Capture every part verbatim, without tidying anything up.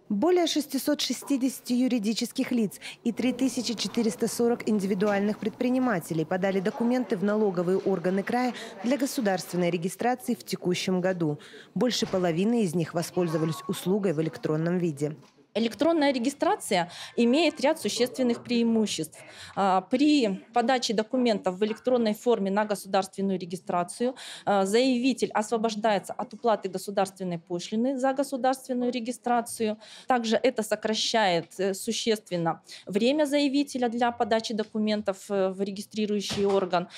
Более шестисот шестидесяти юридических лиц и три тысячи четыреста сорок индивидуальных предпринимателей подали документы в налоговые органы края для государственной регистрации в текущем году. Больше половины из них воспользовались услугой в электронном виде. Электронная регистрация имеет ряд существенных преимуществ. При подаче документов в электронной форме на государственную регистрацию заявитель освобождается от уплаты государственной пошлины за государственную регистрацию. Также это сокращает существенно время заявителя для подачи документов в регистрирующий орган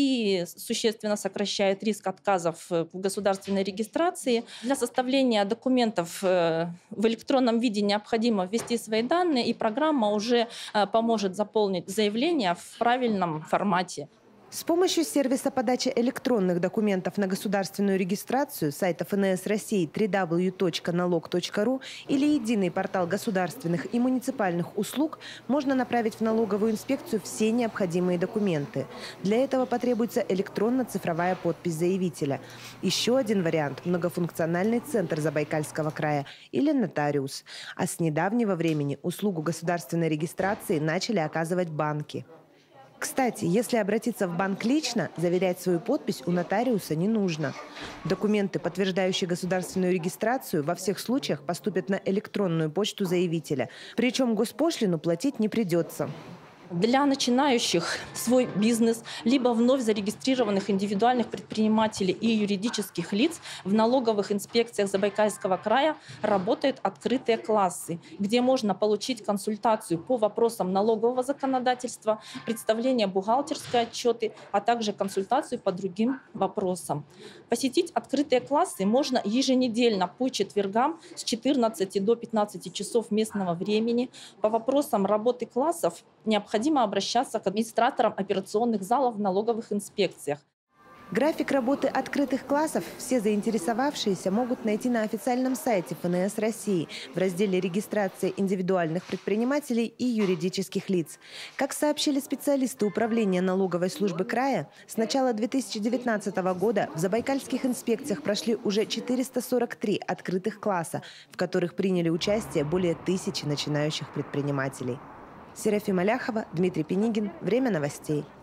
и существенно сокращает риск отказов в государственной регистрации. Для составления документов в электронном виде необходимо Необходимо ввести свои данные, и программа уже поможет заполнить заявление в правильном формате. С помощью сервиса подачи электронных документов на государственную регистрацию сайта эф эн эс России дабл ю дабл ю дабл ю точка налог точка ру или единый портал государственных и муниципальных услуг можно направить в налоговую инспекцию все необходимые документы. Для этого потребуется электронно-цифровая подпись заявителя. Еще один вариант – многофункциональный центр Забайкальского края или нотариус. А с недавнего времени услугу государственной регистрации начали оказывать банки. Кстати, если обратиться в банк лично, заверять свою подпись у нотариуса не нужно. Документы, подтверждающие государственную регистрацию, во всех случаях поступят на электронную почту заявителя. Причем госпошлину платить не придется. Для начинающих свой бизнес, либо вновь зарегистрированных индивидуальных предпринимателей и юридических лиц в налоговых инспекциях Забайкальского края работают открытые классы, где можно получить консультацию по вопросам налогового законодательства, представление бухгалтерской отчеты, а также консультацию по другим вопросам. Посетить открытые классы можно еженедельно по четвергам с четырнадцати до пятнадцати часов местного времени. По вопросам работы классов необходимо Необходимо обращаться к администраторам операционных залов в налоговых инспекциях. График работы открытых классов все заинтересовавшиеся могут найти на официальном сайте эф эн эс России в разделе «Регистрация индивидуальных предпринимателей и юридических лиц». Как сообщили специалисты Управления налоговой службы края, с начала две тысячи девятнадцатого года в забайкальских инспекциях прошли уже четыреста сорок три открытых класса, в которых приняли участие более тысячи начинающих предпринимателей. Серафима Ляхова, Дмитрий Пенигин. Время новостей.